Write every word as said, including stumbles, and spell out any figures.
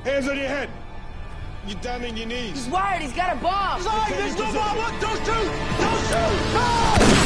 Hands on your head. You're down on your knees. He's wired. He's got a bomb. He's lying. There's no bomb. Look, don't shoot. Don't shoot. No!